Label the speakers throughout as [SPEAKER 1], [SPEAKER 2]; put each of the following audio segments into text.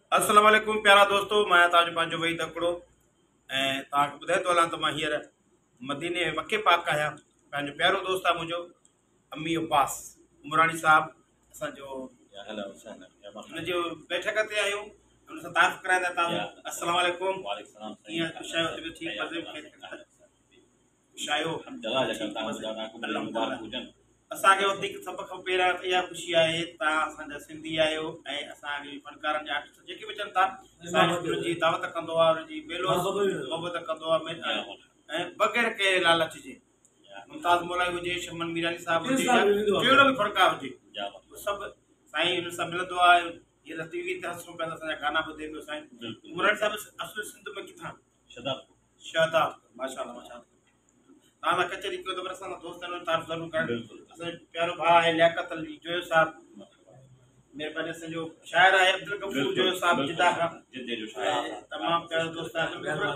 [SPEAKER 1] अस्सलाम वालेकुम प्यारा दोस्तों, मैं तव्हांजो पंहिंजो वही तकिड़ो ऐं तव्हांखे ॿुधाए थो हलां त मां हींअर मदीने मके पाक आहियां। पंहिंजो प्यारो दोस्त आहे मुंहिंजो अमी अब्बास उमरानी साहब, असांजो हुनजो बैठक ते आहियूं, हुन सां तारीफ़ कराईंदा तव्हां। अस्सलाम वालेकुम, कीअं ख़ुशि आहियो? तबियत ठीकु? ख़ुशि आहियो? असांखे वधीक सभ खां पहिरियां त इहा ख़ुशी आहे तव्हां असांजा सिंधी आहियो ऐं असांखे फनकारनि जा आर्टिस्ट जेके बि अचनि था हुनजी दावत कंदो आहे, हुनजी बेलो मोहबत कंदो आहे ऐं बग़ैर कंहिं लालच जे। मुमताज़ मौलाई हुजे, शमन मीरानी साहब हुजे, कहिड़ो बि फनकार हुजे, सभु साईं हुन सां मिलंदो आहे। हींअर टीवी ते हसूं पिया, असांजा गाना ॿुधे पियो साईं उमरानी साहब। असुल सिंध में किथां? शहदाद। माशाल्लाह माशाल्लाह। तव्हां सां कचहरी कयो त पर असां दोस्त आहिनि, तारीफ़ ज़रूरु करणु। असांजो प्यारो भाउ आहे लियाकत अली जोयो साहब, महिरबानी। असांजो शाइर आहे अब्दुल गफूर जोयो साहब जिदा खां, तमामु प्यारो दोस्त आहे।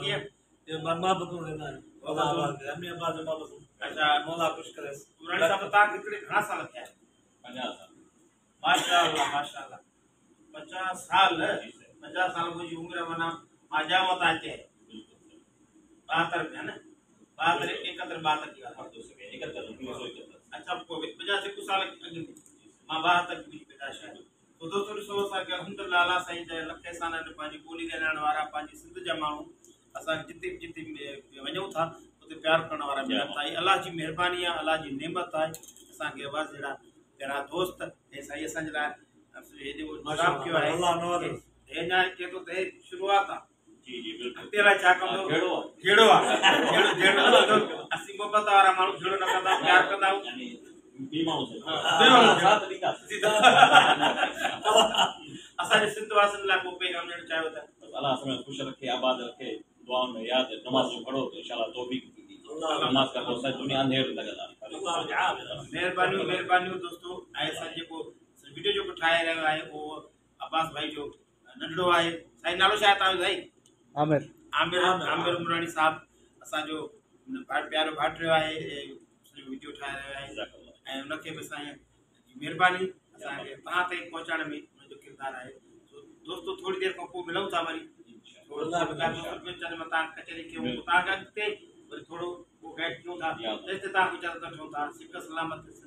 [SPEAKER 1] अच्छा मौला ख़ुशि करे। उमरानी साहब तव्हां केतिरे घणा साल थिया आहिनि? 50 साल। माशाल्लाह माशाल्लाह, 50 साल। 50 साल मुंहिंजी उमिरि माना मां ॼाम था अचे 72 में, है न? 72 71 72 की ॻाल्हि आहे। अच्छा पोइ 50 साल अॻु मां 72 की पैदाइश आहे। तो दोस्तों ॾिसो, असांखे अल्हम्दुलिल्लाह अल्लाह साईं जा लख एहसान आहिनि। पंहिंजी ॿोली ॻाल्हाइण वारा, पंहिंजी सिंध जा माण्हू असां जिते जिते वञूं था उते प्यार करण वारा मिलनि था। अलाह जी महिरबानी आहे, अलाह जी नेमत आहे। असांखे आवाज़ जहिड़ा प्यारा दोस्त ऐं साईं असांजे लाइ हेॾो इंतज़ाम कयो आहे। हे अञा चए थो त हे शुरूआत आहे। अॻिते लाइ छा कंदो? जहिड़ो आहे असीं मोहबत वारा माण्हू जहिड़ो न कंदा, प्यार कंदा आहियूं। असांजे सिंध वासियुनि लाइ को पैगाम ॾियणु चाहियो त?
[SPEAKER 2] अल्लाह हमें खुश रखे, आबाद रखे, दुआओं में याद नमाज़ पढ़ो तो इंशाल्लाह तौफीक मिलेगी। नमाज का बहुत सारी दुनिया अंधेर लॻल आहे।
[SPEAKER 1] महिरबानियूं महिरबानियूं दोस्तों। ऐं असां जेको वीडियो जेको ठाहे रहियो आहे उहो अब्बास भाई जो नंढड़ो आहे। साईं नालो छा आहे तव्हांजो? साईं आमिर। आमिर उमरानी साहब असांजो प्यारो भाइटियो आहे, वीडियो ठाहे रहियो आहे ऐं हुनखे बि साईं महिरबानी असांखे तव्हां ताईं पहुचाइण में मुंहिंजो किरदारु आहे। दोस्तों थोरी देरि खां पोइ मिलूं था वरी, तव्हां कचहरी कयूं तव्हांखे अॻिते वरी थोरो गाइड कयूं था। तव्हां इजाज़त वठूं था। सिक सलामत।